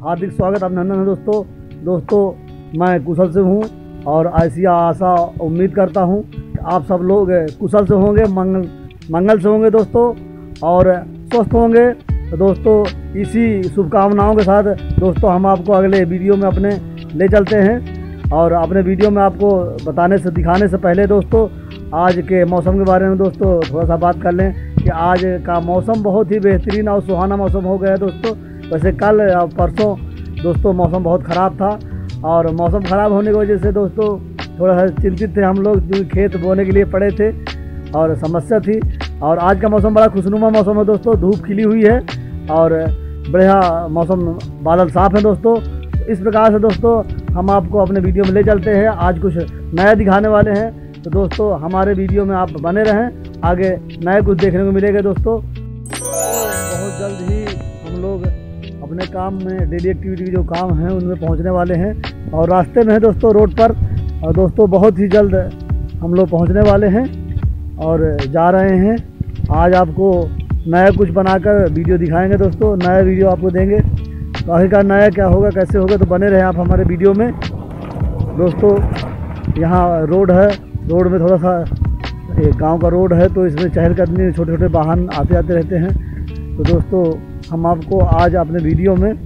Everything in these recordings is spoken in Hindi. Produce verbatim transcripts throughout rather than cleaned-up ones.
हार्दिक स्वागत अभिनंदन है दोस्तों। दोस्तों मैं कुशल से हूँ और ऐसी आशा उम्मीद करता हूँ कि आप सब लोग कुशल से होंगे, मंगल मंगल से होंगे दोस्तों और स्वस्थ होंगे। तो दोस्तों इसी शुभकामनाओं के साथ दोस्तों हम आपको अगले वीडियो में अपने ले चलते हैं। और अपने वीडियो में आपको बताने से दिखाने से पहले दोस्तों आज के मौसम के बारे में दोस्तों थोड़ा सा बात कर लें कि आज का मौसम बहुत ही बेहतरीन और सुहाना मौसम हो गया है दोस्तों। वैसे कल और परसों दोस्तों मौसम बहुत ख़राब था और मौसम ख़राब होने की वजह से दोस्तों थोड़ा सा चिंतित थे हम लोग, जो खेत बोने के लिए पड़े थे और समस्या थी। और आज का मौसम बड़ा खुशनुमा मौसम है दोस्तों, धूप खिली हुई है और बढ़िया मौसम, बादल साफ़ है दोस्तों। इस प्रकार से दोस्तों हम आपको अपने वीडियो में ले चलते हैं। आज कुछ नया दिखाने वाले हैं, तो दोस्तों हमारे वीडियो में आप बने रहें, आगे नए कुछ देखने को मिलेगा दोस्तों। बहुत जल्द ही हम लोग अपने काम में, डेली एक्टिविटी के जो काम हैं उनमें पहुंचने वाले हैं और रास्ते में है दोस्तों, रोड पर। और दोस्तों बहुत ही जल्द हम लोग पहुंचने वाले हैं और जा रहे हैं। आज आपको नया कुछ बनाकर वीडियो दिखाएंगे दोस्तों, नया वीडियो आपको देंगे। तो आखिरकार नया क्या होगा, कैसे होगा, तो बने रहें आप हमारे वीडियो में दोस्तों। यहाँ रोड है, रोड में थोड़ा सा एक गांव का रोड है, तो इसमें चहलकदमी, छोटे छोटे वाहन आते जाते रहते हैं। तो दोस्तों हम आपको आज अपने वीडियो में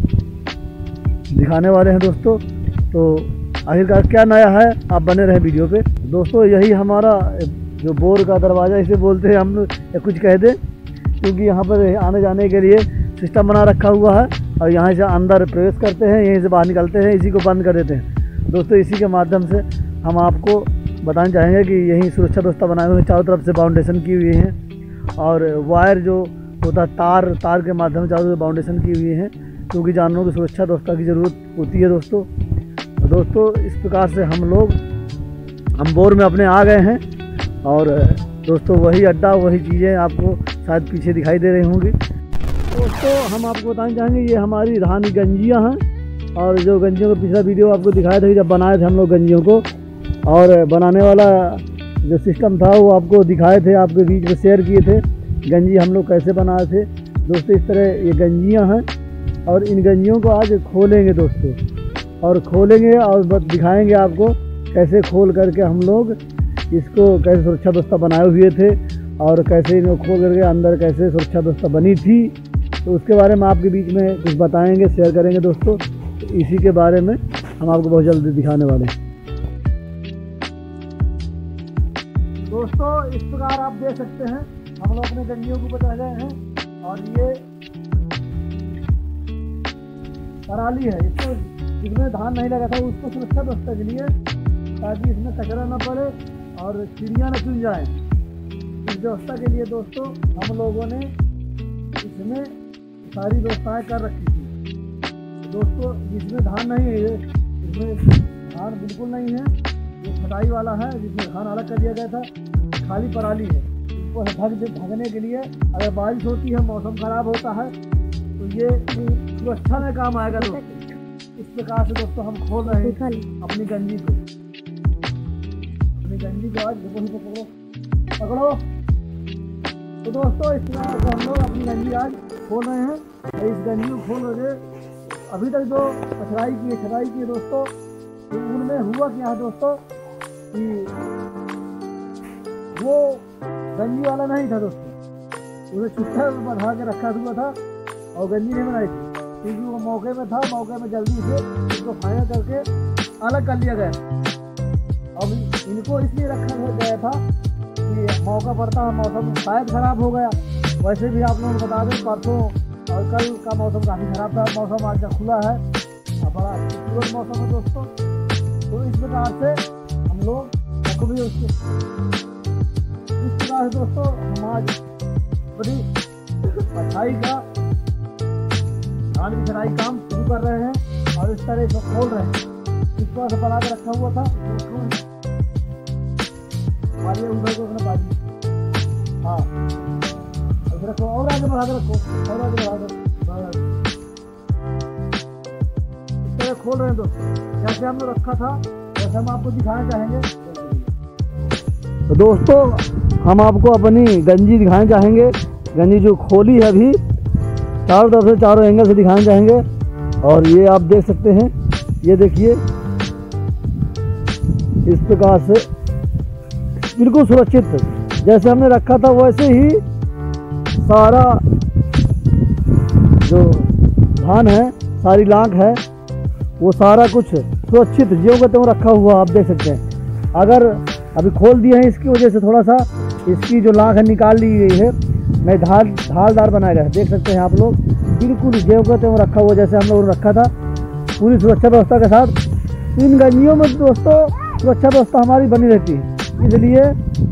दिखाने वाले हैं दोस्तों। तो आखिरकार क्या नया है, आप बने रहें वीडियो पे दोस्तों। यही हमारा जो बोर का दरवाज़ा इसे बोलते हैं हम लोग, या कुछ कह दें, क्योंकि यहाँ पर आने जाने के लिए सिस्टम बना रखा हुआ है और यहाँ से अंदर प्रवेश करते हैं, यहीं से बाहर निकलते हैं, इसी को बंद कर देते हैं दोस्तों। इसी के माध्यम से हम आपको बताना चाहेंगे कि यही सुरक्षा व्यवस्था बनाए हुए, चारों तरफ से बाउंडेशन की हुई है और वायर जो होता है तार तार के माध्यम से चारों तरफ बाउंडेशन की हुई है, क्योंकि जानवरों की सुरक्षा व्यवस्था की ज़रूरत होती है दोस्तों। दोस्तों इस प्रकार से हम लोग हम बोर में अपने आ गए हैं और दोस्तों वही अड्डा, वही चीज़ें आपको शायद पीछे दिखाई दे रही होंगी दोस्तों। हम आपको बताना चाहेंगे ये हमारी धान की गंजियाँ हैं और जो गंजियों का पिछला वीडियो आपको दिखाया था जब बनाए थे हम लोग गंजियों को, और बनाने वाला जो सिस्टम था वो आपको दिखाए थे, आपके बीच में शेयर किए थे गंजी हम लोग कैसे बनाए थे दोस्तों। इस तरह ये गंजियाँ हैं और इन गंजियों को आज खोलेंगे दोस्तों, और खोलेंगे और बस दिखाएंगे आपको कैसे खोल करके हम लोग इसको कैसे सुरक्षा व्यवस्था बनाए हुए थे और कैसे इनको खोल करके अंदर कैसे सुरक्षा व्यवस्था बनी थी। तो उसके बारे में आपके बीच में कुछ बताएंगे, शेयर करेंगे दोस्तों। तो इसी के बारे में हम आपको बहुत जल्दी दिखाने वाले हैं दोस्तों। इस प्रकार आप देख सकते हैं हम लोग अपने गंजियों को बचा गए हैं और ये पराली है, इसको जिसमें धान नहीं लगा था उसको सुरक्षा व्यवस्था के लिए, ताकि इसमें कचरा न पड़े और चिड़ियाँ न चुन जाए। इस व्यवस्था के लिए दोस्तों हम लोगों ने इसमें सारी व्यवस्थाएं कर रखी थी दोस्तों। जिसमें धान नहीं है, इसमें धान बिल्कुल नहीं है, ये छटाई वाला है जिसमें धान अलग कर दिया गया था, खाली पराली है। इसको ढक ढकने के लिए अगर बारिश होती है, मौसम खराब होता है, तो ये सुरक्षा में काम आएगा दोस्तों। इस प्रकार से दोस्तों हम खोल रहे हैं अपनी गंजी को, अपनी गंजी को आज पकड़ो पकड़ो तो दोस्तों इस प्रकार से हम लोग अपनी गंजी आज खोल रहे हैं। और इस गंजी को खोल रहे अभी तक जो पथराई की छटाई की दोस्तों, तो उनमें हुआ क्या है दोस्तों कि वो गंजी वाला नहीं था दोस्तों, उसे छुट्टा बढ़ा के रखा हुआ था और गंजी नहीं बनाई थी, क्योंकि वो मौके में था, मौके में जल्दी से इसको फाइनल करके अलग कर लिया गया। अब इनको इसलिए रखा गया था कि मौका पड़ता है, मौसम शायद ख़राब हो गया। वैसे भी आप लोगों को बता दें परसों और कल का मौसम काफ़ी ख़राब था, मौसम आज का खुला है और बड़ा खूबसूरत मौसम है दोस्तों। तो इस प्रकार से हम लोग भी उसके इस प्रकार से दोस्तों हम आज बड़ी पढ़ाई का धान की छटाई काम शुरू कर रहे हैं और इस तरह से खोल रहे हैं। इस तरह से बना के रखा हुआ था, मारिए उधर को अपने बाजू, हाँ इधर रखो और आगे बढ़ा के रखो और आगे बढ़ा कर इस तरह खोल रहे हैं दोस्तों। जैसे हमने रखा था वैसे हम आपको दिखाना चाहेंगे। तो दोस्तों हम आपको अपनी गंजी दिखाना चाहेंगे, गंजी जो खोली है अभी चारों तरफ से, चारों एंगल से दिखाना चाहेंगे। और ये आप देख सकते हैं, ये देखिए इस प्रकार से बिल्कुल सुरक्षित जैसे हमने रखा था वैसे ही सारा जो धान है, सारी लाख है, वो सारा कुछ सुरक्षित ज्यों का त्यों रखा हुआ आप देख सकते हैं। अगर अभी खोल दिए हैं इसकी वजह से थोड़ा सा इसकी जो लाख है निकाल ली गई है, मैं ढाल ढालदार बनाया गया है, देख सकते हैं आप लोग। बिल्कुल ज्यों का त्यों रखा हुआ जैसे हम लोग रखा था, पूरी सुरक्षा व्यवस्था के साथ। इन गंजियों में दोस्तों सुरक्षा व्यवस्था हमारी बनी रहती है, इसलिए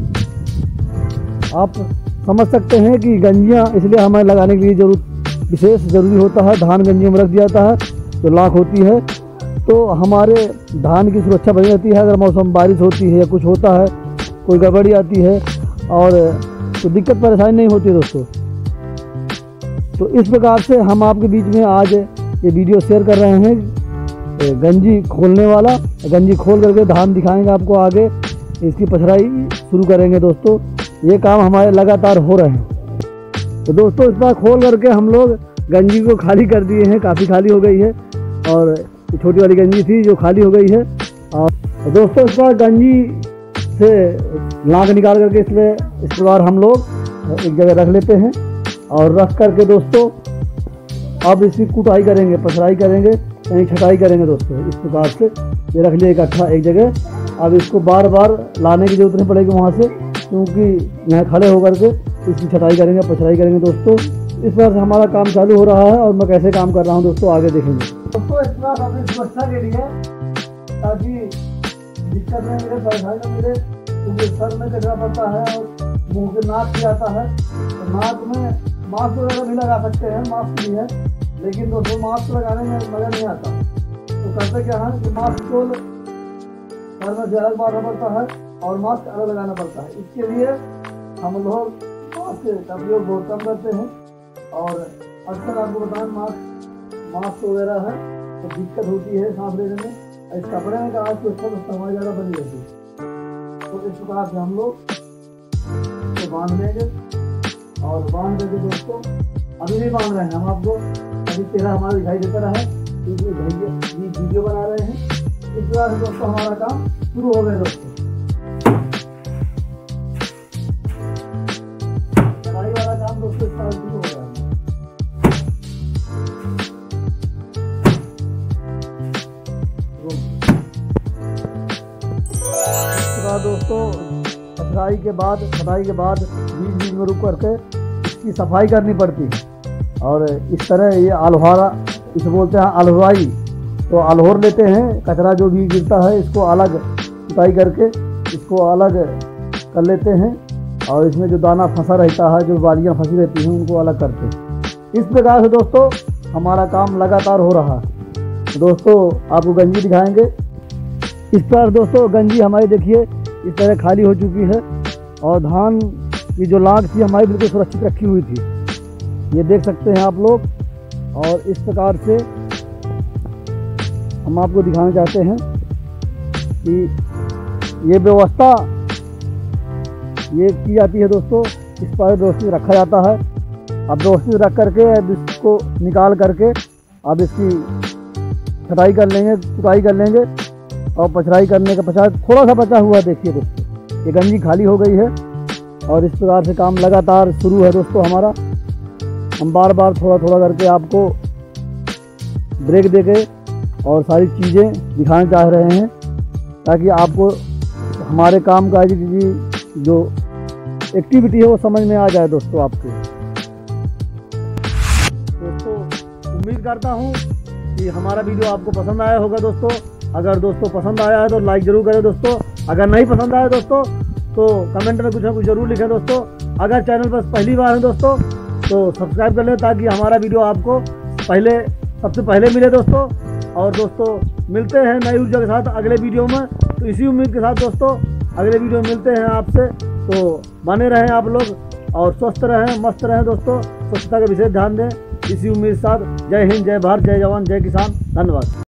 आप समझ सकते हैं कि गंजियाँ इसलिए हमें लगाने के लिए जरूर विशेष ज़रूरी होता है। धान गंजियों में रख दिया जाता है, जो लाख होती है तो हमारे धान की सुरक्षा बनी रहती है। अगर मौसम बारिश होती है या कुछ होता है, कोई गड़बड़ी आती है और तो दिक्कत परेशानी नहीं होती दोस्तों। तो इस प्रकार से हम आपके बीच में आज ये वीडियो शेयर कर रहे हैं गंजी खोलने वाला। गंजी खोल करके धान दिखाएंगे आपको, आगे इसकी पछराई शुरू करेंगे दोस्तों। ये काम हमारे लगातार हो रहे हैं। तो दोस्तों इस बार खोल करके हम लोग गंजी को खाली कर दिए हैं, काफ़ी खाली हो गई है और छोटी वाली गंजी थी जो खाली हो गई है। और दोस्तों इस बार गंजी से लाख निकाल करके इसलिए इस प्रकार हम लोग एक जगह रख लेते हैं और रख करके दोस्तों अब इसकी कुटाई करेंगे, पथराई करेंगे, यानी छटाई करेंगे दोस्तों। इस प्रकार से ये रख लिया इकट्ठा एक जगह। अब इसको बार बार लाने की जरूरत नहीं पड़ेगी वहाँ से, क्योंकि यहाँ खड़े होकर के इसकी छटाई करेंगे, पथराई करेंगे दोस्तों। इस प्रकार से हमारा काम चालू हो रहा है और मैं कैसे काम कर रहा हूँ दोस्तों आगे देखेंगे। दोस्तों इस बार अपनी सुरक्षा के लिए, ताकि दिक्कत नहीं मिले, परेशानी न मिले, क्योंकि सर में कचरा पड़ता है और मुंह के नाक भी आता है। तो नाक में मास्क वगैरह भी लगा सकते हैं, मास्क भी है, लेकिन दोस्तों मास्क लगाने में मज़ा नहीं आता। तो करते क्या है कि मास्क को सर में से अलग बांधना पड़ता है और मास्क अलग लगाना पड़ता है। इसके लिए हम लोग मास्क का प्रयोग बहुत कम करते हैं और अक्सर आपको बताएं मास्क मास्क वगैरह है तो दिक्कत होती है सांस लेने में। इस कपड़े में आज तो अच्छा हमारी ज़्यादा बनी रहती है। तो इस प्रकार से हम लोग इसको बांध लेंगे और बांध करके दोस्तों अभी नहीं बांध रहे हैं हम आपको, अभी चेहरा हमारा दिखाई देता रहा है क्योंकि वीडियो बना रहे हैं। इस प्रकार से दोस्तों हमारा काम शुरू हो गया दोस्तों। कढ़ाई वाला काम दोस्तों इस तरह शुरू हो गया। दोस्तों पथराई के बाद छटाई के बाद बीच बीच में रुक करके इसकी सफाई करनी पड़ती है। और इस तरह ये आल्हारा, इसे बोलते हैं आल्हराई। तो आल्होर लेते हैं, कचरा जो भी गिरता है इसको अलग कुटाई करके इसको अलग कर लेते हैं और इसमें जो दाना फंसा रहता है, जो बालियाँ फंसी रहती हैं, उनको अलग करते हैं। इस प्रकार से दोस्तों हमारा काम लगातार हो रहा है। दोस्तों आपको गंजी दिखाएंगे। इस पर दोस्तों गंजी हमारी देखिए इस तरह खाली हो चुकी है और धान की जो लाख थी हमारी बिल्कुल सुरक्षित रखी हुई थी, ये देख सकते हैं आप लोग। और इस प्रकार से हम आपको दिखाना चाहते हैं कि ये व्यवस्था ये की जाती है दोस्तों। इस पर व्यवस्थित रखा जाता है। अब व्यवस्थित रख करके अब इसको निकाल करके अब इसकी छटाई कर लेंगे, कुटाई कर लेंगे और पछराई करने के पश्चात थोड़ा सा बचा हुआ देखिए दोस्तों, ये गंजी खाली हो गई है। और इस प्रकार से काम लगातार शुरू है दोस्तों हमारा। हम बार बार थोड़ा थोड़ा करके आपको ब्रेक देके और सारी चीज़ें दिखाना चाह रहे हैं, ताकि आपको हमारे काम काज की जो एक्टिविटी है वो समझ में आ जाए दोस्तों आपको। दोस्तों उम्मीद करता हूँ कि हमारा वीडियो आपको पसंद आया होगा दोस्तों। अगर दोस्तों पसंद आया है तो लाइक ज़रूर करें दोस्तों। अगर नहीं पसंद आया दोस्तों तो कमेंट में कुछ ना कुछ ज़रूर लिखें दोस्तों। अगर चैनल पर पहली बार है दोस्तों तो सब्सक्राइब कर लें, ताकि हमारा वीडियो आपको पहले सबसे पहले मिले दोस्तों। और दोस्तों मिलते हैं नई ऊर्जा के साथ अगले वीडियो में। तो इसी उम्मीद के साथ दोस्तों अगले वीडियो में मिलते हैं आपसे। तो बने रहें आप लोग और स्वस्थ रहें, मस्त रहें दोस्तों। स्वच्छता का विशेष ध्यान दें। इसी उम्मीद के साथ जय हिंद, जय भारत, जय जवान, जय किसान। धन्यवाद।